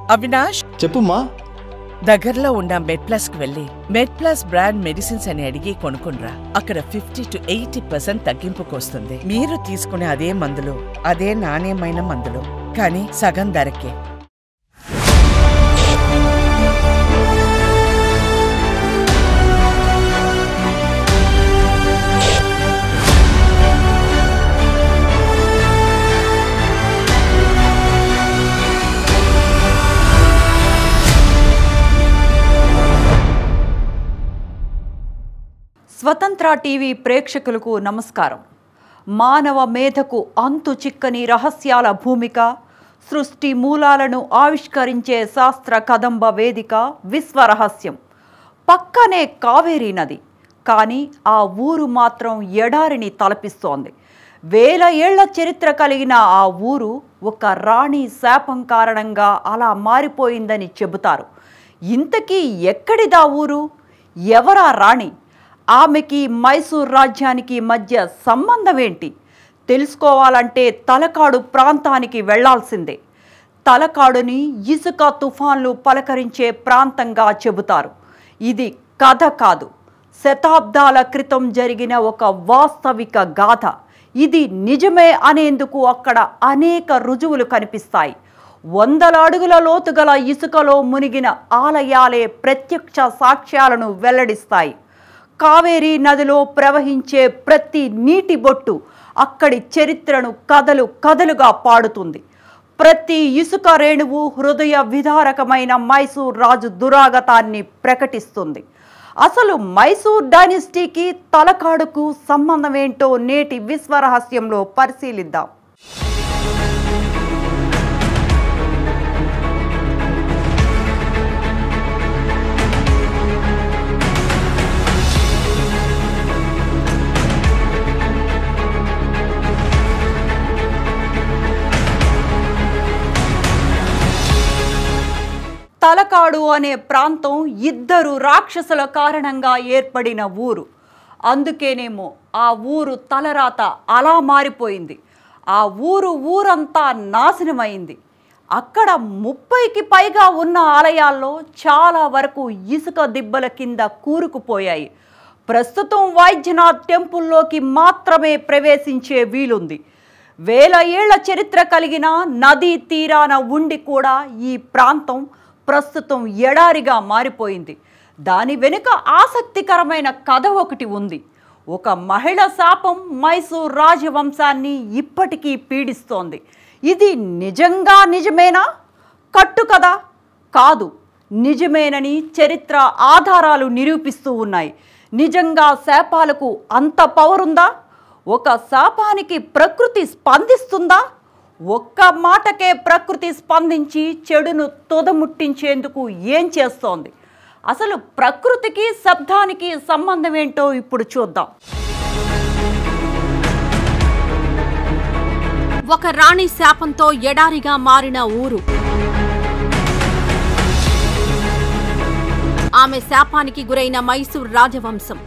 అవినాష్ చెప్పుమా. దగ్గరలో ఉన్న మెడ్ప్లస్ కు వెళ్ళి మెడ్ప్లస్ బ్రాండ్ మెడిసిన్స్ అని అడిగి కొనుక్కునరా. అక్కడ 50 to 80% తగ్గింపుకు వస్తుంది. మీరు తీసుకునే అదే మందులు, అదే నాణ్యమైన మందులు, కానీ సగం ధరకే. స్వతంత్ర టీవీ ప్రేక్షకులకు నమస్కారం. మానవ మేధకు అంతు చిక్కని రహస్యాల భూమిక, సృష్టి మూలాలను ఆవిష్కరించే శాస్త్ర కదంబ వేదిక విశ్వరహస్యం. పక్కనే కావేరీ నది, కానీ ఆ ఊరు మాత్రం ఎడారిని తలపిస్తోంది. వేల ఏళ్ల చరిత్ర కలిగిన ఆ ఊరు ఒక రాణి శాపం కారణంగా అలా మారిపోయిందని చెబుతారు. ఇంతకీ ఎక్కడిదా ఊరు? ఎవరా రాణి? ఆమెకి మైసూర్ రాజ్యానికి మధ్య సంబంధం ఏంటి? తెలుసుకోవాలంటే తలకాడు ప్రాంతానికి వెళ్లాల్సిందే. తలకాడుని ఇసుక తుఫాన్లు పలకరించే ప్రాంతంగా చెబుతారు. ఇది కథ కాదు, శతాబ్దాల క్రితం జరిగిన ఒక వాస్తవిక గాథ. ఇది నిజమే అనేందుకు అక్కడ అనేక రుజువులు కనిపిస్తాయి. వందల అడుగుల లోతుగల ఇసుకలో మునిగిన ఆలయాలే ప్రత్యక్ష సాక్ష్యాలను వెల్లడిస్తాయి. కావేరీ నదిలో ప్రవహించే ప్రతి నీటి బొట్టు అక్కడి చరిత్రను కథలు కథలుగా పాడుతుంది. ప్రతి ఇసుక రేణువు హృదయ విదారకమైన మైసూర్ రాజు దురాగతాన్ని ప్రకటిస్తుంది. అసలు మైసూర్ డైనస్టీకి తలకాడుకు సంబంధమేంటో నేటి విశ్వరహస్యంలో పరిశీలిద్దాం. తలకాడు అనే ప్రాంతం ఇద్దరు రాక్షసుల కారణంగా ఏర్పడిన ఊరు. అందుకేనేమో ఆ ఊరు తలరాత అలా మారిపోయింది. ఆ ఊరంతా నాశనమైంది. అక్కడ 30కి పైగా ఉన్న ఆలయాల్లో చాలా వరకు ఇసుక దిబ్బల కింద కూరుకుపోయాయి. ప్రస్తుతం వైద్యనాథ్ టెంపుల్లోకి మాత్రమే ప్రవేశించే వీలుంది. వేల ఏళ్ల చరిత్ర కలిగిన నదీ తీరాన ఉండి కూడా ఈ ప్రాంతం ప్రస్తుతం ఎడారిగా మారిపోయింది. దాని వెనుక ఆసక్తికరమైన కథ ఒకటి ఉంది. ఒక మహిళ శాపం మైసూర్ రాజవంశాన్ని ఇప్పటికీ పీడిస్తోంది. ఇది నిజమేనా? కట్టుకథ కాదు, నిజమేనని చరిత్ర ఆధారాలు నిరూపిస్తూ ఉన్నాయి. నిజంగా శాపాలకు అంత పవర్ ఉందా? ఒక శాపానికి ప్రకృతి స్పందిస్తుందా? ఒక్క మాటకే ప్రకృతి స్పందించి చెడును తొదముట్టించేందుకు ఏం చేస్తోంది? అసలు ప్రకృతికి శబ్దానికి సంబంధం ఏంటో ఇప్పుడు చూద్దాం. ఒక రాణి శాపంతో ఎడారిగా మారిన ఊరు. ఆమె శాపానికి గురైన మైసూర్ రాజవంశం.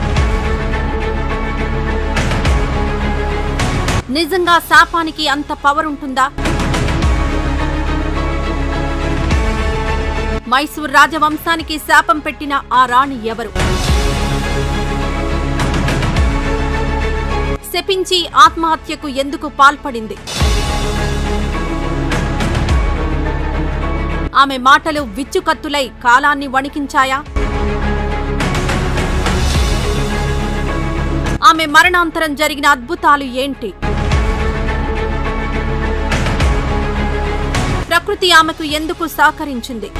నిజంగా శాపానికి అంత పవర్ ఉంటుందా? మైసూర్ రాజవంశానికి శాపం పెట్టిన ఆ రాణి ఎవరు? శపించి ఆత్మహత్యకు ఎందుకు పాల్పడింది? ఆమె మాటలు విచ్చుకత్తులై కాలాన్ని వణికించాయా? ఆమె మరణాంతరం జరిగిన అద్భుతాలు ఏంటి? ప్రకృతి ఆమెకు ఎందుకు సహకరించింది?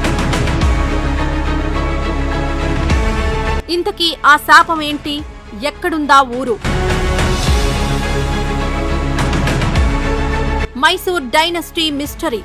ఇంతకీ ఆ శాపం ఏంటి? ఎక్కడుందా ఊరు? Mysore dynasty mystery.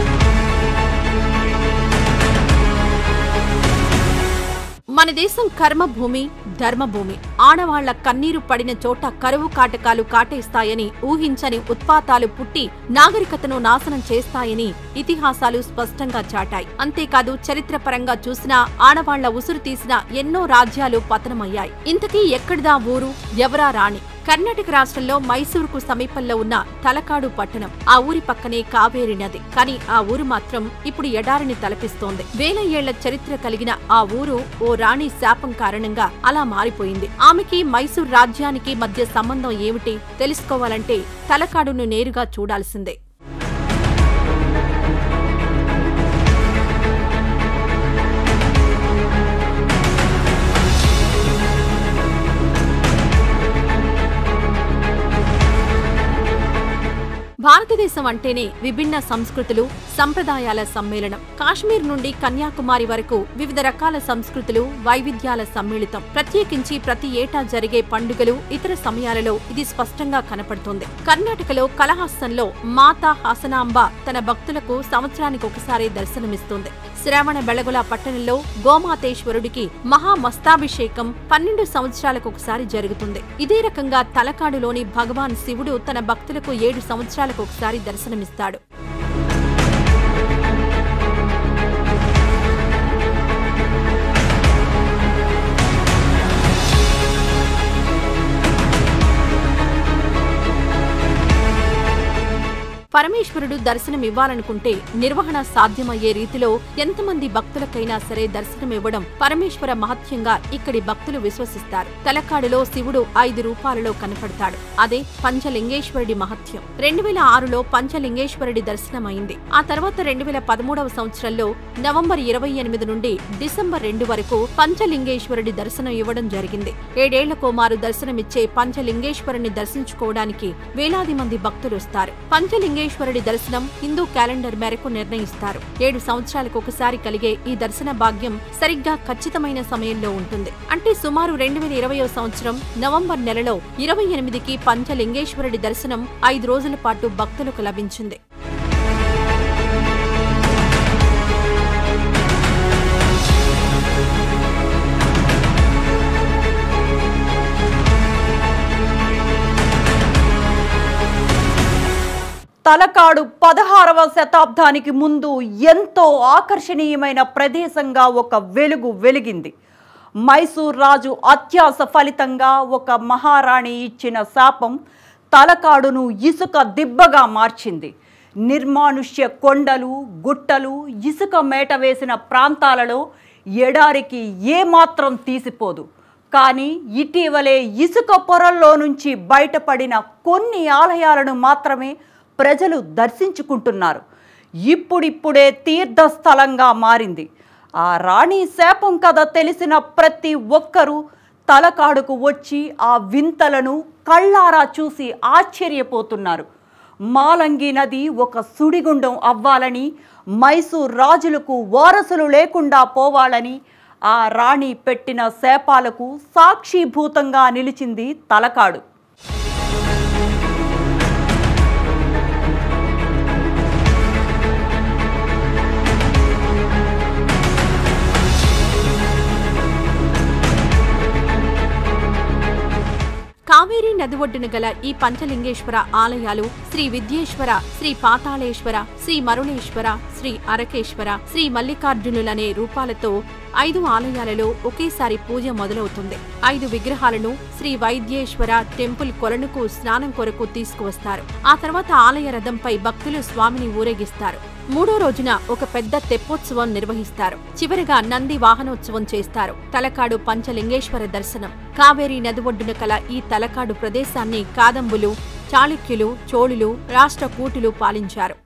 మన దేశం కర్మభూమి, ధర్మభూమి. ఆడవాళ్ల కన్నీరు పడిన చోట కరువు కాటకాలు కాటేస్తాయని, ఊహించని ఉత్పాతాలు పుట్టి నాగరికతను నాశనం చేస్తాయని ఇతిహాసాలు స్పష్టంగా చాటాయి. అంతేకాదు చరిత్రపరంగా చూసినా ఆడవాళ్ల ఉసురు తీసిన ఎన్నో రాజ్యాలు పతనమయ్యాయి. ఇంతకీ ఎక్కడిదా ఊరు? ఎవరా రాణి? కర్ణాటక రాష్ట్రంలో మైసూరుకు సమీపంలో ఉన్న తలకాడు పట్టణం. ఆ ఊరి పక్కనే కావేరి నది. కానీ ఆ ఊరు మాత్రం ఇప్పుడు ఎడారిని తలపిస్తోంది. వేల ఏళ్ల చరిత్ర కలిగిన ఆ ఊరు ఓ రాణి శాపం కారణంగా అలా మారిపోయింది. ఆమెకి మైసూర్ రాజ్యానికి మధ్య సంబంధం ఏమిటి తెలుసుకోవాలంటే తలకాడును నేరుగా చూడాల్సిందే. భారతదేశం అంటేనే విభిన్న సంస్కృతులు, సంప్రదాయాల సమ్మేళనం. కాశ్మీర్ నుండి కన్యాకుమారి వరకు వివిధ రకాల సంస్కృతులు, వైవిధ్యాల సమ్మిళితం. ప్రత్యేకించి ప్రతి ఏటా జరిగే పండుగలు, ఇతర సమయాలలో ఇది స్పష్టంగా కనపడుతుంది. కర్ణాటకలో కలహాసంలో మాతా హాసనాంబ తన భక్తులకు సంవత్సరానికి ఒకసారి దర్శనమిస్తుంది. శ్రావణ బెళగుల పట్టణంలో గోమాతేశ్వరుడికి మహామస్తాభిషేకం 12 సంవత్సరాలకు ఒకసారి జరుగుతుంది. ఇదే రకంగా తలకాడులోని భగవాన్ శివుడు తన భక్తులకు 7 సంవత్సరాలకు ఒకసారి దర్శనమిస్తాడు. పరమేశ్వరుడు దర్శనమివ్వాలనుకుంటే నిర్వహణ సాధ్యమయ్యే రీతిలో ఎంతమంది భక్తులకైనా సరే దర్శనమివ్వడం పరమేశ్వర మహత్యంగా ఇక్కడి భక్తులు విశ్వసిస్తారు. తలకాడులో శివుడు 5 రూపాలలో కనపడతాడు. అదే పంచలింగేశ్వరుడి మహత్యం. 2006లో పంచలింగేశ్వరుడి దర్శనమైంది. ఆ తర్వాత 2013వ సంవత్సరంలో నవంబర్ 28 నుండి డిసెంబర్ 2 వరకు పంచలింగేశ్వరుడి దర్శనం ఇవ్వడం జరిగింది. 7 ఏళ్లకో మారు దర్శనమిచ్చే పంచలింగేశ్వరుని దర్శించుకోవడానికి వేలాది మంది భక్తులు వస్తారు. పంచలింగేశ్వరుడి దర్శనం హిందూ క్యాలెండర్ మేరకు నిర్ణయిస్తారు. 7 సంవత్సరాలకు ఒకసారి కలిగే ఈ దర్శన భాగ్యం సరిగ్గా ఖచ్చితమైన సమయంలో ఉంటుంది. అంటే సుమారు 2020వ సంవత్సరం నవంబర్ నెలలో 28కి పంచలింగేశ్వరుడి దర్శనం 5 రోజుల పాటు భక్తులకు లభించింది. తలకాడు 16వ శతాబ్దానికి ముందు ఎంతో ఆకర్షణీయమైన ప్రదేశంగా ఒక వెలుగు వెలిగింది. మైసూర్ రాజు అత్యాస ఫలితంగా ఒక మహారాణి ఇచ్చిన శాపం తలకాడును ఇసుక దిబ్బగా మార్చింది. నిర్మానుష్య కొండలు, గుట్టలు, ఇసుక మేట వేసిన ప్రాంతాలలో ఎడారికి ఏమాత్రం తీసిపోదు. కానీ ఇటీవలే ఇసుక పొరల్లో నుంచి బయటపడిన కొన్ని ఆలయాలను మాత్రమే ప్రజలు దర్శించుకుంటున్నారు. ఇప్పుడిప్పుడే తీర్థస్థలంగా మారింది. ఆ రాణి శాపం కథ తెలిసిన ప్రతి ఒక్కరూ తలకాడుకు వచ్చి ఆ వింతలను కళ్ళారా చూసి ఆశ్చర్యపోతున్నారు. మాలంగి నది ఒక సుడిగుండం అవ్వాలని, మైసూర్ రాజులకు వారసులు లేకుండా పోవాలని ఆ రాణి పెట్టిన శాపాలకు సాక్షిభూతంగా నిలిచింది తలకాడు. కావేరీ నది ఒడ్డున గల ఈ పంచలింగేశ్వర ఆలయాలు శ్రీ విద్యేశ్వర, శ్రీ పాతాళేశ్వర, శ్రీ మరుళేశ్వర, శ్రీ అరకేశ్వర, శ్రీ మల్లికార్జునులనే రూపాలతో 5 ఆలయాలలో ఒకేసారి పూజ మొదలవుతుంది. 5 విగ్రహాలను శ్రీ వైద్యేశ్వర టెంపుల్ కొలనుకు స్నానం కొరకు తీసుకువస్తారు. ఆ తర్వాత ఆలయ రథంపై భక్తులు స్వామిని ఊరేగిస్తారు. 3వ రోజున ఒక పెద్ద తెప్పోత్సవం నిర్వహిస్తారు. చివరిగా నంది వాహనోత్సవం చేస్తారు. తలకాడు పంచలింగేశ్వర దర్శనం. కావేరీ నది ఒడ్డున కల ఈ తలకాడు ప్రదేశాన్ని కాదంబులు, చాళుక్యులు, చోళులు, రాష్ట్రకూటులు పాలించారు.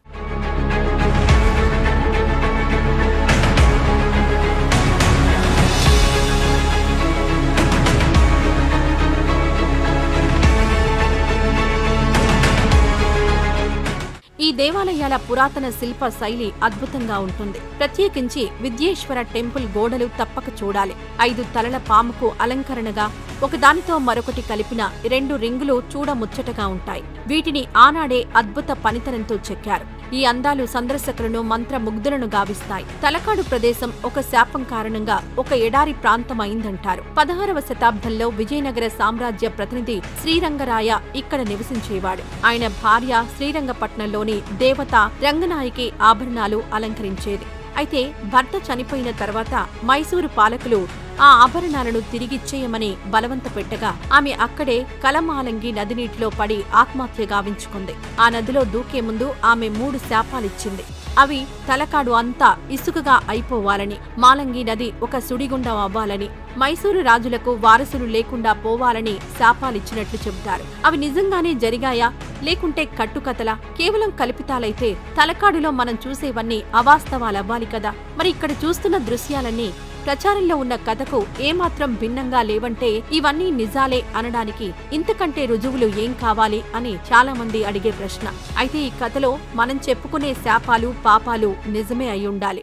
ఈ దేవాలయాల పురాతన శిల్ప శైలి అద్భుతంగా ఉంటుంది. ప్రత్యేకించి విద్యేశ్వర టెంపుల్ గోడలు తప్పక చూడాలి. 5 తలల పాముకు అలంకరణగా ఒకదానితో మరొకటి కలిపిన 2 రింగులు చూడముచ్చటగా ఉంటాయి. వీటిని ఆనాడే అద్భుత పనితనంతో చెక్కారు. ఈ అందాలు సందర్శకులను మంత్రముగ్ధులను గావిస్తాయి. తలకాడు ప్రదేశం ఒక శాపం కారణంగా ఒక ఎడారి ప్రాంతమైందంటారు. 16వ శతాబ్దంలో విజయనగర సామ్రాజ్య ప్రతినిధి శ్రీరంగరాయ ఇక్కడ నివసించేవాడు. ఆయన భార్య శ్రీరంగపట్నంలోని దేవత రంగనాయకి ఆభరణాలు అలంకరించేది. అయితే భర్త చనిపోయిన తర్వాత మైసూరు పాలకులు ఆ ఆభరణాలను తిరిగిచ్చేయమని బలవంత పెట్టగా ఆమె అక్కడే కలమాలంగి నది నీటిలో పడి ఆత్మహత్య గావించుకుంది. ఆ నదిలో దూకే ముందు ఆమె 3 శాపాలిచ్చింది. అవి తలకాడు అంతా ఇసుకగా అయిపోవాలని, మాలంగి నది ఒక సుడిగుండం అవ్వాలని, మైసూరు రాజులకు వారసులు లేకుండా పోవాలని శాపాలిచ్చినట్లు చెబుతారు. అవి నిజంగానే జరిగాయా లేకుంటే కట్టుకథలా? కేవలం కల్పితాలైతే తలకాడులో మనం చూసేవన్నీ అవాస్తవాలవ్వాలి కదా. మరి ఇక్కడ చూస్తున్న దృశ్యాలన్నీ ప్రచారంలో ఉన్న కథకు ఏమాత్రం భిన్నంగా లేవంటే ఇవన్నీ నిజాలే అనడానికి ఇంతకంటే రుజువులు ఏం కావాలి అని చాలా మంది అడిగే ప్రశ్న. అయితే ఈ కథలో మనం చెప్పుకునే శాపాలు పాపాలు నిజమే అయ్యుండాలి.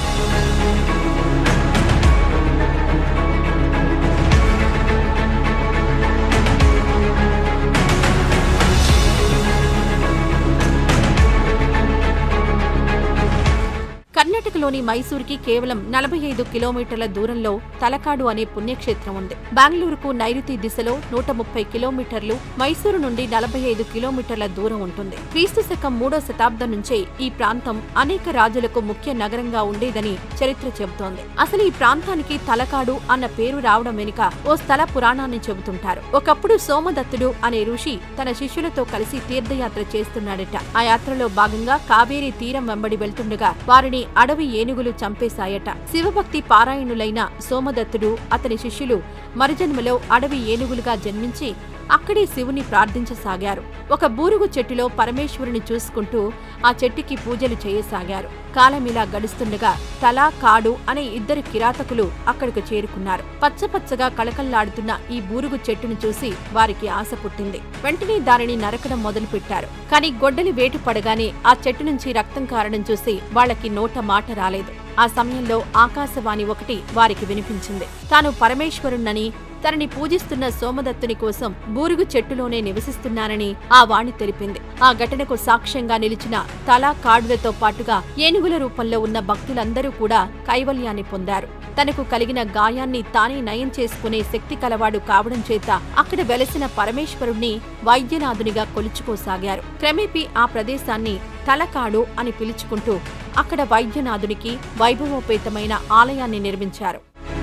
కర్ణాటకలోని మైసూరుకి కేవలం 45 కిలోమీటర్ల దూరంలో తలకాడు అనే పుణ్యక్షేత్రం ఉంది. బెంగళూరుకు నైరుతి దిశలో 130 కిలోమీటర్లు, మైసూరు నుండి 45 కిలోమీటర్ల దూరం ఉంటుంది. క్రీస్తు శకం 3వ శతాబ్దం నుంచే ఈ ప్రాంతం అనేక రాజులకు ముఖ్య నగరంగా ఉండేదని చరిత్ర చెబుతోంది. అసలు ఈ ప్రాంతానికి తలకాడు అన్న పేరు రావడం వెనుక ఓ స్థల పురాణాన్ని చెబుతుంటారు. ఒకప్పుడు సోమదత్తుడు అనే ఋషి తన శిష్యులతో కలిసి తీర్థయాత్ర చేస్తున్నాడట. ఆ యాత్రలో భాగంగా కావేరీ తీరం వెంబడి వెళ్తుండగా వారిని అడవి ఏనుగులు చంపేశాయట. శివభక్తి పారాయణులైన సోమదత్తుడు అతని శిష్యులు మరుజన్మలో అడవి ఏనుగులుగా జన్మించి అక్కడే శివుని ప్రార్థించసాగారు. ఒక బూరుగు చెట్టులో పరమేశ్వరుని చూసుకుంటూ ఆ చెట్టుకి పూజలు చేయసాగారు. కాలమిలా గడుస్తుండగా తల కాడు అనే 2 కిరాతకులు అక్కడికి చేరుకున్నారు. పచ్చపచ్చగా కళకళ్లాడుతున్న ఈ బూరుగు చెట్టును చూసి వారికి ఆశ పుట్టింది. వెంటనే దానిని నరకడం మొదలుపెట్టారు. కాని గొడ్డలి వేటు పడగానే ఆ చెట్టు నుంచి రక్తం కారడం చూసి వాళ్లకి నోట మాట రాలేదు. ఆ సమయంలో ఆకాశవాణి ఒకటి వారికి వినిపించింది. తాను పరమేశ్వరుణ్ణని, తనని పూజిస్తున్న సోమదత్తుని కోసం బూరుగు చెట్టులోనే నివసిస్తున్నానని ఆ వాణి తెలిపింది. ఆ ఘటనకు సాక్ష్యంగా నిలిచిన తల కాడులతో పాటుగా ఏనుగుల రూపంలో ఉన్న భక్తులందరూ కూడా కైవల్యాన్ని పొందారు. తనకు కలిగిన గాయాన్ని తానే నయం చేసుకునే శక్తి కలవాడు కావడం చేత అక్కడ వెలసిన పరమేశ్వరుణ్ణి వైద్యనాథునిగా కొలుచుకోసాగారు. క్రమేపీ ఆ ప్రదేశాన్ని తలకాడు అని పిలుచుకుంటూ అక్కడ వైద్యనాథునికి వైభవోపేతమైన ఆలయాన్ని నిర్మించారు.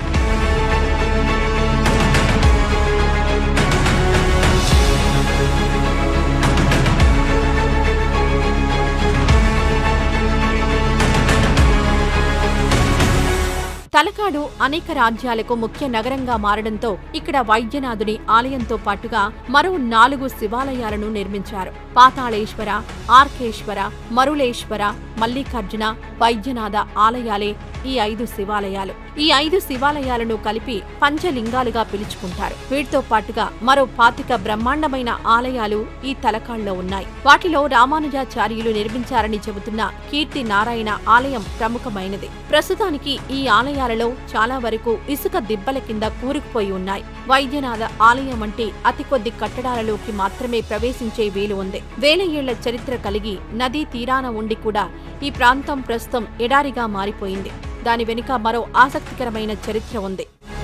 తలకాడు అనేక రాజ్యాలకు ముఖ్య నగరంగా మారడంతో ఇక్కడ వైద్యనాథుని ఆలయంతో పాటుగా మరో 4 శివాలయాలను నిర్మించారు. పాతాళేశ్వర, ఆర్కేశ్వర, మరుళేశ్వర, మల్లికార్జున, వైద్యనాథ ఆలయాలే ఈ 5 శివాలయాలు. ఈ 5 శివాలయాలను కలిపి పంచలింగాలుగా పిలుచుకుంటారు. వీటితో పాటుగా మరో 25 బ్రహ్మాండమైన ఆలయాలు ఈ తలకాడులో ఉన్నాయి. వాటిలో రామానుజాచార్యులు నిర్మించారని చెబుతున్న కీర్తి నారాయణ ఆలయం ప్రముఖమైనది. ప్రస్తుతానికి ఈ ఆలయాలలో చాలా వరకు ఇసుక దిబ్బల కింద కూరుకుపోయి ఉన్నాయి. వైద్యనాథ ఆలయం అంటే అతి కొద్ది కట్టడాలలోకి మాత్రమే ప్రవేశించే వీలు ఉంది. వేల ఏళ్ల చరిత్ర కలిగి నదీ తీరాన ఉండి కూడా ఈ ప్రాంతం ప్రస్తుతం ఎడారిగా మారిపోయింది. దాని వెనుక మరో ఆసక్తికరమైన చరిత్ర ఉంది.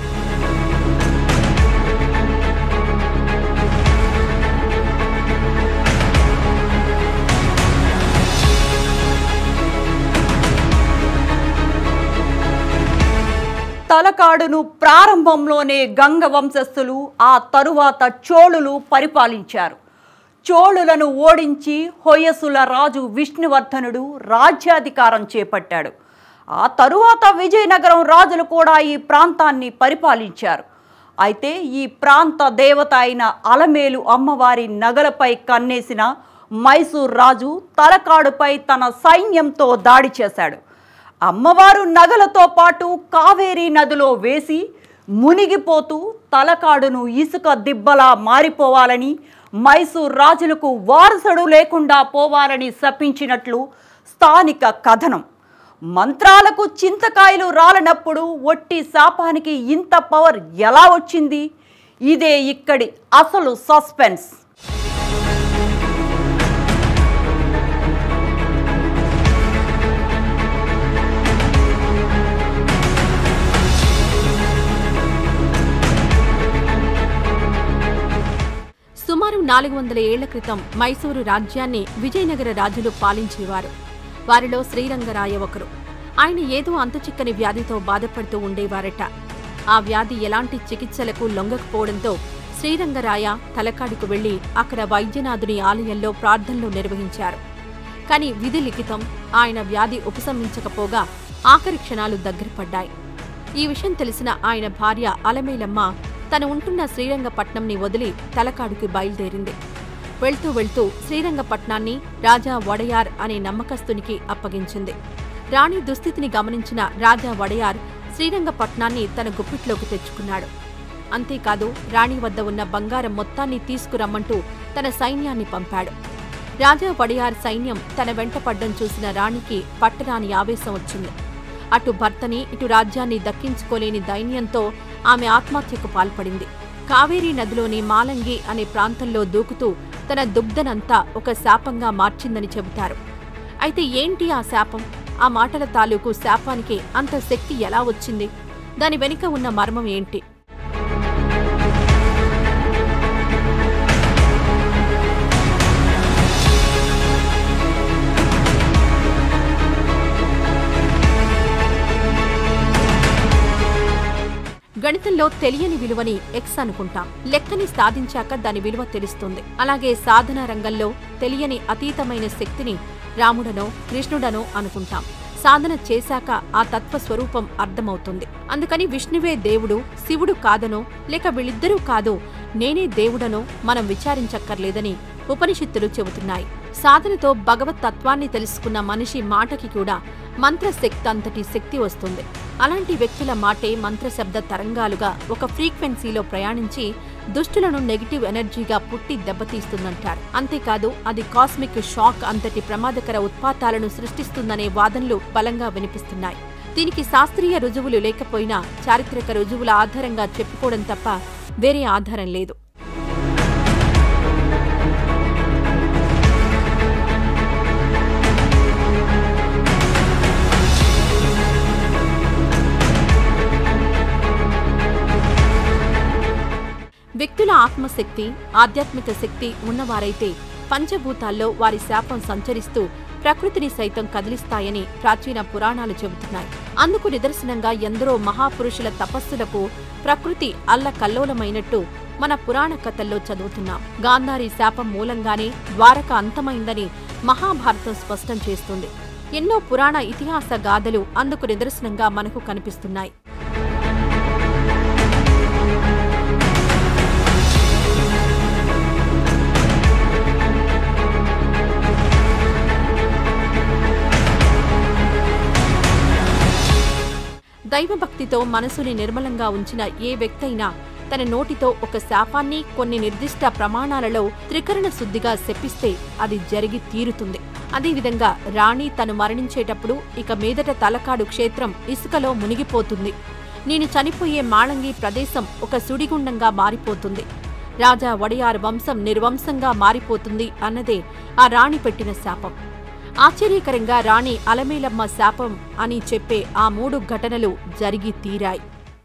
తలకాడును ప్రారంభంలోనే గంగ వంశస్థులు, ఆ తరువాత చోళులు పరిపాలించారు. చోళులను ఓడించి హొయసుల రాజు విష్ణువర్ధనుడు రాజ్యాధికారం చేపట్టాడు. ఆ తరువాత విజయనగరం రాజులు కూడా ఈ ప్రాంతాన్ని పరిపాలించారు. అయితే ఈ ప్రాంత దేవత అయిన అలమేలు అమ్మవారి నగలపై కన్నేసిన మైసూర్ రాజు తలకాడుపై తన సైన్యంతో దాడి చేశాడు. అమ్మవారు నగలతో పాటు కావేరీ నదిలో వేసి మునిగిపోతూ తలకాడును ఇసుక దిబ్బలా మారిపోవాలని, మైసూర్ రాజులకు వారసుడు లేకుండా పోవాలని శపించినట్లు స్థానిక కథనం. మంత్రాలకు చింతకాయలు రాలనప్పుడు ఒట్టి శాపానికి ఇంత పవర్ ఎలా వచ్చింది? ఇదే ఇక్కడి అసలు సస్పెన్స్. సుమారు 400 ఏళ్ల క్రితం మైసూరు రాజ్యాన్ని విజయనగర రాజులు పాలించేవారు. వారిలో శ్రీరంగరాయ ఒకరు. ఆయన ఏదో అంతుచిక్కని వ్యాధితో బాధపడుతూ ఉండేవారట. ఆ వ్యాధి ఎలాంటి చికిత్సలకు లొంగకపోవడంతో శ్రీరంగరాయ తలకాడుకు వెళ్లి అక్కడ వైద్యనాథుని ఆలయంలో ప్రార్థనలు నిర్వహించారు. కాని విధి లిఖితం ఆయన వ్యాధి ఉపశమించకపోగా ఆఖరి క్షణాలు దగ్గరపడ్డాయి. ఈ విషయం తెలిసిన ఆయన భార్య అలమేలమ్మ తను ఉంటున్న శ్రీరంగపట్నంని వదిలి తలకాడుకి బయలుదేరింది. వెళ్తూ వెళ్తూ శ్రీరంగపట్నాన్ని రాజా వడయార్ అనే నమ్మకస్తునికి అప్పగించింది. రాణి దుస్థితిని గమనించిన రాజా వడయార్ శ్రీరంగపట్నాన్ని తన గుప్పిట్లోకి తెచ్చుకున్నాడు. అంతేకాదు రాణి వద్ద ఉన్న బంగారం మొత్తాన్ని తీసుకురమ్మంటూ తన సైన్యాన్ని పంపాడు. రాజా వడయార్ సైన్యం తన వెంట పడ్డం చూసిన రాణికి పట్టరాని ఆవేశం వచ్చింది. అటు భర్తని ఇటు రాజ్యాన్ని దక్కించుకోలేని దైన్యంతో ఆమె ఆత్మహత్యకు పాల్పడింది. కావేరీ నదిలోని మాలంగి అనే ప్రాంతంలో దూకుతూ తన దుగ్ధనంతా ఒక శాపంగా మార్చిందని చెబుతారు. అయితే ఏంటి ఆ శాపం? ఆ మాటల తాలూకు శాపానికి అంత శక్తి ఎలా వచ్చింది? దాని వెనుక ఉన్న మర్మం ఏంటి? గణితంలో తెలియని విలువని ఎక్స్ అనుకుంటాం. లెక్కని సాధించాక దాని విలువ తెలుస్తుంది. అలాగే సాధన రంగంలో తెలియని అతీతమైన శక్తిని రాముడనో కృష్ణుడనో అనుకుంటాం. సాధన చేశాక ఆ తత్వస్వరూపం అర్థమవుతుంది. అందుకని విష్ణువే దేవుడు, శివుడు కాదనో లేక వీళ్ళిద్దరూ కాదో నేనే దేవుడనో మనం విచారించక్కర్లేదని ఉపనిషత్తులు చెబుతున్నాయి. సాధనతో భగవత్ తత్వాన్ని తెలుసుకున్న మనిషి మాటకి కూడా మంత్రశక్తి అంతటి శక్తి వస్తుంది. అలాంటి వ్యక్తుల మాటే మంత్రశబ్ద తరంగాలుగా ఒక ఫ్రీక్వెన్సీలో ప్రయాణించి దుష్టులను నెగిటివ్ ఎనర్జీగా పుట్టి దెబ్బతీస్తుందంటారు. అంతేకాదు అది కాస్మిక్ షాక్ అంతటి ప్రమాదకర ఉత్పాతాలను సృష్టిస్తుందనే వాదనలు బలంగా వినిపిస్తున్నాయి. దీనికి శాస్త్రీయ రుజువులు లేకపోయినా చారిత్రక రుజువుల ఆధారంగా చెప్పుకోవడం తప్ప వేరే ఆధారం లేదు. వ్యక్తుల ఆత్మశక్తి, ఆధ్యాత్మిక శక్తి ఉన్నవారైతే పంచభూతాల్లో వారి శాపం సంచరిస్తూ ప్రకృతిని సైతం కదిలిస్తాయని ప్రాచీన పురాణాలు చెబుతున్నాయి. అందుకు నిదర్శనంగా ఎందరో మహాపురుషుల తపస్సులకు ప్రకృతి అల్లకల్లోలమైనట్టు మన పురాణ కథల్లో చదువుతున్నాం. గాంధారి శాపం మూలంగానే ద్వారక అంతమైందని మహాభారతం స్పష్టం చేస్తుంది. ఎన్నో పురాణ ఇతిహాస గాథలు అందుకు నిదర్శనంగా మనకు కనిపిస్తున్నాయి. దైవభక్తితో మనసుని నిర్మలంగా ఉంచిన ఏ వ్యక్తైనా తన నోటితో ఒక శాపాన్ని కొన్ని నిర్దిష్ట ప్రమాణాలలో త్రికరణ శుద్ధిగా శపిస్తే అది జరిగి తీరుతుంది. అదేవిధంగా రాణి తను మరణించేటప్పుడు ఇక మీదట తలకాడు క్షేత్రం ఇసుకలో మునిగిపోతుంది. నేను చనిపోయే మాళంగి ప్రదేశం ఒక సుడిగుండంగా మారిపోతుంది. రాజా వడయార్ వంశం నిర్వంశంగా మారిపోతుంది అన్నదే ఆ రాణి పెట్టిన శాపం. ఆశ్చర్యకరంగా రాణి అలమేలమ్మ శాపం అని చెప్పే ఆ 3 ఘటనలు జరిగి తీరాయి.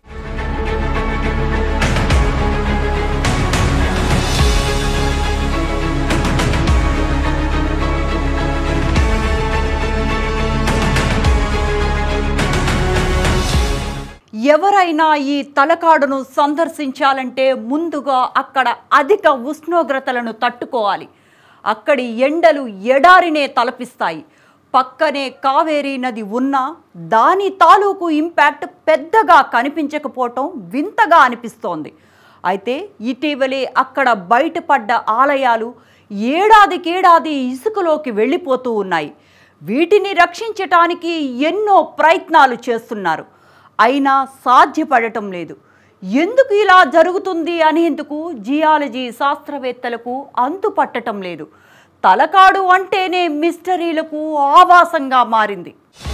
ఎవరైనా ఈ తలకాడును సందర్శించాలంటే ముందుగా అక్కడ అధిక ఉష్ణోగ్రతలను తట్టుకోవాలి. అక్కడి ఎండలు ఎడారినే తలపిస్తాయి. పక్కనే కావేరీ నది ఉన్నా దాని తాలూకు ఇంపాక్ట్ పెద్దగా కనిపించకపోవటం వింతగా అనిపిస్తోంది. అయితే ఇటీవలే అక్కడ బయటపడ్డ ఆలయాలు ఏడాదికేడాది ఇసుకలోకి వెళ్ళిపోతూ ఉన్నాయి. వీటిని రక్షించటానికి ఎన్నో ప్రయత్నాలు చేస్తున్నారు. అయినా సాధ్యపడటం లేదు. ఎందుకు ఇలా జరుగుతుంది అనేందుకు జియాలజీ శాస్త్రవేత్తలకు అంతుపట్టటం లేదు. తలకాడు అంటేనే మిస్టరీలకు ఆవాసంగా మారింది.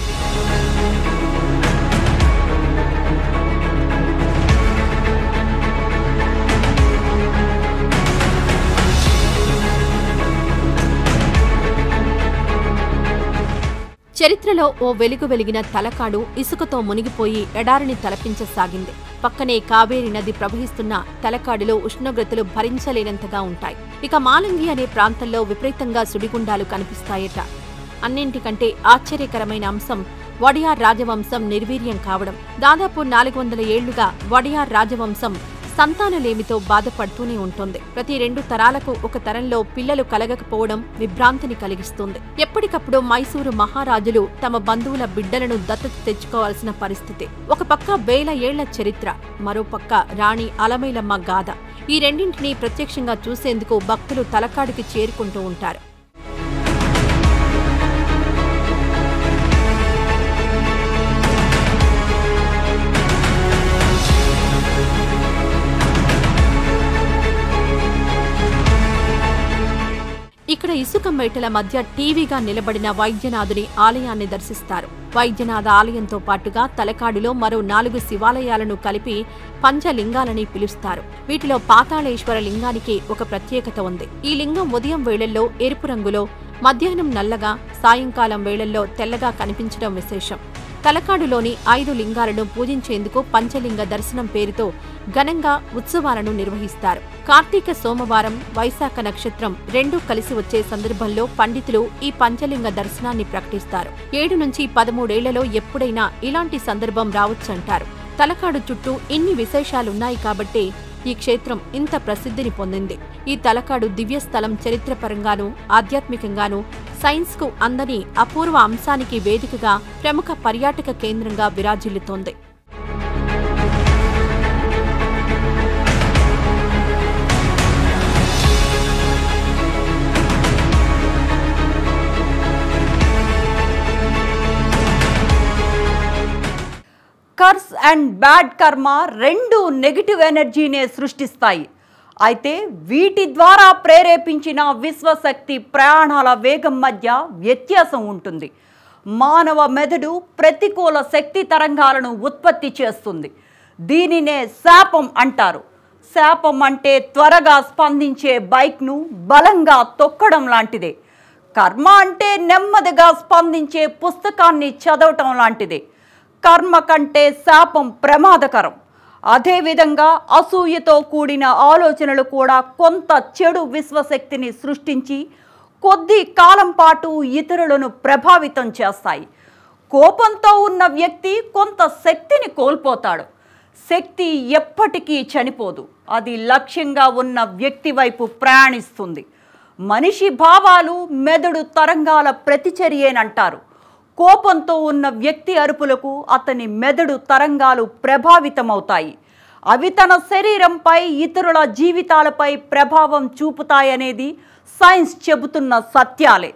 చరిత్రలో ఓ వెలుగు వెలిగిన తలకాడు ఇసుకతో మునిగిపోయి ఎడారిని తలపించసాగింది. పక్కనే కావేరీ నది ప్రవహిస్తున్న తలకాడులో ఉష్ణోగ్రతలు భరించలేనంతగా ఉంటాయి. ఇక మాలంగి అనే ప్రాంతంలో విపరీతంగా సుడిగుండాలు కనిపిస్తాయట. అన్నింటికంటే ఆశ్చర్యకరమైన అంశం వడియార్ రాజవంశం నిర్వీర్యం కావడం. దాదాపు 400 ఏళ్లుగా వడియార్ రాజవంశం సంతానలేమితో బాధపడుతూనే ఉంటుంది. ప్రతి 2 తరాలకు ఒక తరంలో పిల్లలు కలగకపోవడం విభ్రాంతిని కలిగిస్తుంది. ఎప్పటికప్పుడు మైసూరు మహారాజులు తమ బంధువుల బిడ్డలను దత్తత తెచ్చుకోవాల్సిన పరిస్థితి. ఒక పక్క 1000 ఏళ్ల చరిత్ర, మరోపక్క రాణి అలమేలమ్మ గాథ. ఈ రెండింటినీ ప్రత్యక్షంగా చూసేందుకు భక్తులు తలకాడికి చేరుకుంటూ ఉంటారు. ఇక్కడ ఇసుక మేటల మధ్య టీవీగా నిలబడిన వైద్యనాథుని ఆలయాన్ని దర్శిస్తారు. వైద్యనాథ ఆలయంతో పాటుగా తలకాడులో మరో 4 శివాలయాలను కలిపి పంచలింగాలని పిలుస్తారు. వీటిలో పాతాళేశ్వర లింగానికి ఒక ప్రత్యేకత ఉంది. ఈ లింగం ఉదయం వేళల్లో ఎరుపు రంగులో, మధ్యాహ్నం నల్లగా, సాయంకాలం వేళల్లో తెల్లగా కనిపించడం విశేషం. తలకాడులోని 5 లింగాలను పూజించేందుకు పంచలింగ దర్శనం పేరుతో ఘనంగా ఉత్సవాలను నిర్వహిస్తారు. కార్తీక సోమవారం, వైశాఖ నక్షత్రం 2 కలిసి వచ్చే సందర్భంలో పండితులు ఈ పంచలింగ దర్శనాన్ని ప్రకటిస్తారు. 7 నుంచి 13 ఏళ్లలో ఎప్పుడైనా ఇలాంటి సందర్భం రావచ్చంటారు. తలకాడు చుట్టూ ఇన్ని విశేషాలున్నాయి కాబట్టి ఈ క్షేత్రం ఇంత ప్రసిద్ధిని పొందింది. ఈ తలకాడు దివ్యస్థలం చరిత్రపరంగానూ, ఆధ్యాత్మికంగానూ, సైన్స్కు అందని అపూర్వ అంశానికి వేదికగా ప్రముఖ పర్యాటక కేంద్రంగా విరాజిల్లుతోంది. కర్స్ అండ్ బ్యాడ్ కర్మ 2 నెగిటివ్ ఎనర్జీనే సృష్టిస్తాయి. అయితే వీటి ద్వారా ప్రేరేపించిన విశ్వశక్తి ప్రయాణాల వేగం మధ్య వ్యత్యాసం ఉంటుంది. మానవ మెదడు ప్రతికూల శక్తి తరంగాలను ఉత్పత్తి చేస్తుంది. దీనినే శాపం అంటారు. శాపం అంటే త్వరగా స్పందించే బైక్ను బలంగా తొక్కడం లాంటిదే. కర్మ అంటే నెమ్మదిగా స్పందించే పుస్తకాన్ని చదవటం లాంటిదే. కర్మ కంటే శాపం ప్రమాదకరం. అదేవిధంగా అసూయతో కూడిన ఆలోచనలు కూడా కొంత చెడు విశ్వశక్తిని సృష్టించి కొద్ది కాలం పాటు ఇతరులను ప్రభావితం చేస్తాయి. కోపంతో ఉన్న వ్యక్తి కొంత శక్తిని కోల్పోతాడు. శక్తి ఎప్పటికీ చనిపోదు. అది లక్ష్యంగా ఉన్న వ్యక్తి వైపు ప్రయాణిస్తుంది. మనిషి భావాలు మెదడు తరంగాల ప్రతిచర్యేనంటారు. కోపంతో ఉన్న వ్యక్తి అరుపులకు అతని మెదడు తరంగాలు ప్రభావితమవుతాయి. అవి తన శరీరంపై, ఇతరుల జీవితాలపై ప్రభావం చూపుతాయనేది సైన్స్ చెబుతున్న సత్యాలే.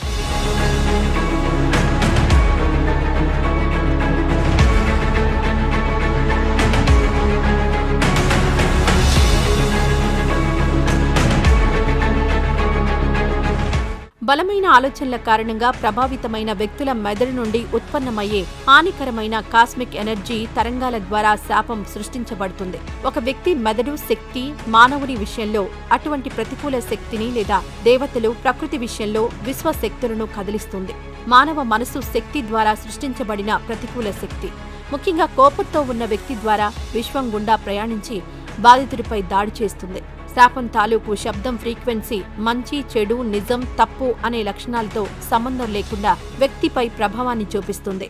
బలమైన ఆలోచనల కారణంగా ప్రభావితమైన వ్యక్తుల మెదడు నుండి ఉత్పన్నమయ్యే హానికరమైన కాస్మిక్ ఎనర్జీ తరంగాల ద్వారా శాపం సృష్టించబడుతుంది. ఒక వ్యక్తి మెదడు శక్తి మానవుని విషయంలో అటువంటి ప్రతికూల శక్తిని లేదా దేవతలు ప్రకృతి విషయంలో విశ్వశక్తులను కదిలిస్తుంది. మానవ మనసు శక్తి ద్వారా సృష్టించబడిన ప్రతికూల శక్తి ముఖ్యంగా కోపంతో ఉన్న వ్యక్తి ద్వారా విశ్వం గుండా ప్రయాణించి బాధితుడిపై దాడి చేస్తుంది. శాపం తాలూకు శబ్దం ఫ్రీక్వెన్సీ మంచి, చెడు, నిజం, తప్పు అనే లక్షణాలతో సంబంధం లేకుండా వ్యక్తిపై ప్రభావాన్ని చూపిస్తుంది.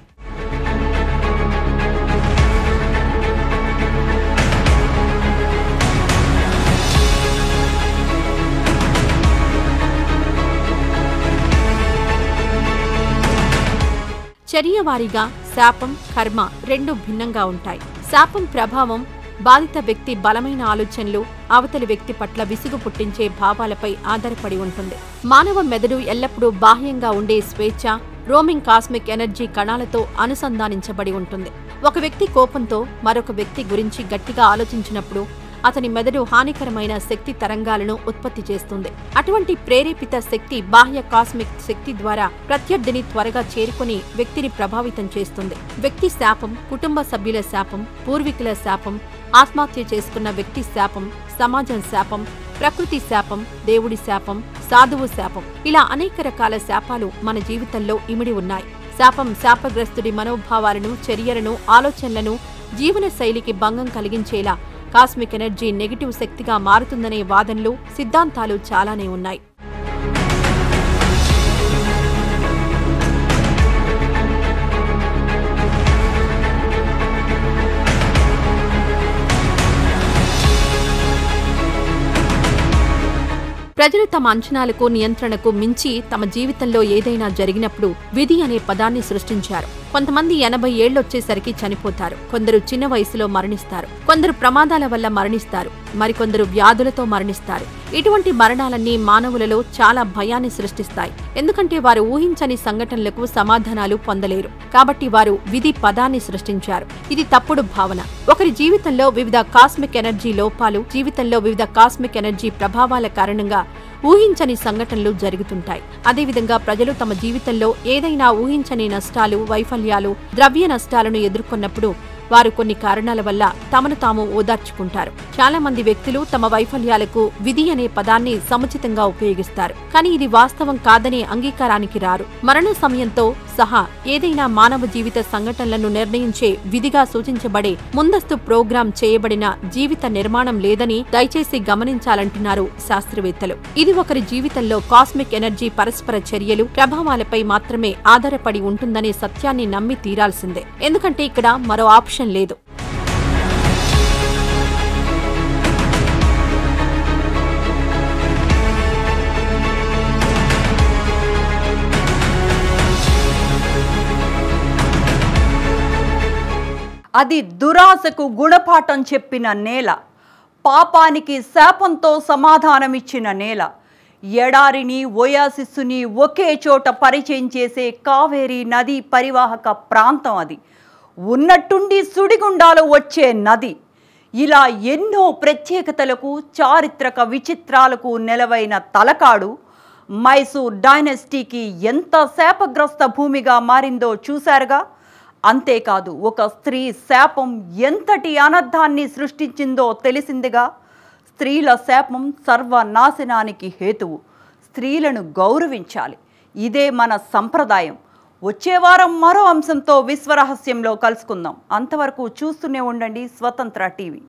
చర్యవారీగా శాపం, కర్మ 2 భిన్నంగా ఉంటాయి. శాపం ప్రభావం బాధిత వ్యక్తి బలమైన ఆలోచనలు, అవతలి వ్యక్తి పట్ల విసుగు పుట్టించే భావాలపై ఆధారపడి ఉంటుంది. మానవ మెదడు ఎల్లప్పుడూ బాహ్యంగా ఉండే స్వేచ్ఛ, రోమింగ్ కాస్మిక్ ఎనర్జీ కణాలతో అనుసంధానించబడి ఉంటుంది. ఒక వ్యక్తి కోపంతో మరొక వ్యక్తి గురించి గట్టిగా ఆలోచించినప్పుడు అతని మెదడు హానికరమైన శక్తి తరంగాలను ఉత్పత్తి చేస్తుంది. అటువంటి ప్రేరేపిత శక్తి బాహ్య కాస్మిక్ శక్తి ద్వారా ప్రత్యర్థిని త్వరగా చేరుకుని వ్యక్తిని ప్రభావితం చేస్తుంది. వ్యక్తి శాపం, కుటుంబ సభ్యుల శాపం, పూర్వీకుల శాపం, ఆత్మహత్య చేసుకున్న వ్యక్తి శాపం, సమాజం శాపం, ప్రకృతి శాపం, దేవుడి శాపం, సాధువు శాపం, ఇలా అనేక రకాల శాపాలు మన జీవితంలో ఇమిడి ఉన్నాయి. శాపం శాపగ్రస్తుడి మనోభావాలను, చర్యలను, ఆలోచనలను, జీవన శైలికి భంగం కలిగించేలా కాస్మిక్ ఎనర్జీ నెగిటివ్ శక్తిగా మారుతుందనే వాదనలు, సిద్ధాంతాలు చాలానే ఉన్నాయి. ప్రజలు తమ అంచనాలకు నియంత్రణకు మించి తమ జీవితంలో ఏదైనా జరిగినప్పుడు విధి అనే పదాన్ని సృష్టించారు. కొంతమంది 80 ఏళ్లొచ్చేసరికి చనిపోతారు, కొందరు చిన్న వయసులో మరణిస్తారు, కొందరు ప్రమాదాల వల్ల మరణిస్తారు, మరికొందరు వ్యాధులతో మరణిస్తారు. ఇటువంటి మరణాలన్నీ మానవులలో చాలా భయాన్ని సృష్టిస్తాయి. ఎందుకంటే వారు ఊహించని సంఘటనలకు సమాధానాలు పొందలేరు. కాబట్టి వారు విధి పదాన్ని సృష్టించారు. ఇది తప్పుడు భావన. ఒకరి జీవితంలో వివిధ కాస్మిక్ ఎనర్జీ లోపాలు, జీవితంలో వివిధ కాస్మిక్ ఎనర్జీ ప్రభావాల కారణంగా ఊహించని సంఘటనలు జరుగుతుంటాయి. అదేవిధంగా ప్రజలు తమ జీవితంలో ఏదైనా ఊహించని నష్టాలు, వైఫల్యాలు, ద్రవ్య నష్టాలను ఎదుర్కొన్నప్పుడు వారు కొన్ని కారణాల వల్ల తమను తాము ఓదార్చుకుంటారు. చాలా మంది వ్యక్తులు తమ వైఫల్యాలకు విధి అనే పదాన్ని సముచితంగా ఉపయోగిస్తారు, కానీ ఇది వాస్తవం కాదనే అంగీకారానికి రారు. మరణ సమయంతో సహా ఏదైనా మానవ జీవిత సంఘటనలను నిర్ణయించే విధిగా సూచించబడే ముందస్తు ప్రోగ్రాం చేయబడిన జీవిత నిర్మాణం లేదని దయచేసి గమనించాలంటున్నారు శాస్త్రవేత్తలు. ఇది ఒకరి జీవితంలో కాస్మిక్ ఎనర్జీ పరస్పర చర్యలు, ప్రభావాలపై మాత్రమే ఆధారపడి ఉంటుందనే సత్యాన్ని నమ్మి తీరాల్సిందే. ఎందుకంటే ఇక్కడ మరో ఆప్షన్ లేదు. అది దురాశకు గుణపాఠం చెప్పిన నేల, పాపానికి శాపంతో సమాధానమిచ్చిన నేల, ఎడారిని ఓయాసిస్సుని ఒకే చోట పరిచయం చేసే కావేరీ నది పరివాహక ప్రాంతం అది. ఉన్నట్టుండి సుడిగుండాలు వచ్చే నది. ఇలా ఎన్నో ప్రత్యేకతలకు, చారిత్రక విచిత్రాలకు నెలవైన తలకాడు మైసూర్ డైనస్టీకి ఎంత శాపగ్రస్త భూమిగా మారిందో చూశారుగా. అంతేకాదు, ఒక స్త్రీ శాపం ఎంతటి అనర్థాన్ని సృష్టించిందో తెలిసిందిగా. స్త్రీల శాపం సర్వనాశనానికి హేతువు. స్త్రీలను గౌరవించాలి. ఇదే మన సంప్రదాయం. వచ్చే వారం మరో అంశంతో విశ్వరహస్యంలో కలుసుకుందాం. అంతవరకు చూస్తూనే ఉండండి స్వతంత్ర టీవీ.